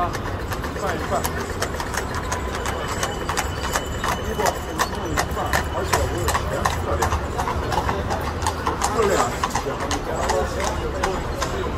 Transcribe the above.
啊，一半一半。如果弄一半，而且我有全热量，热量。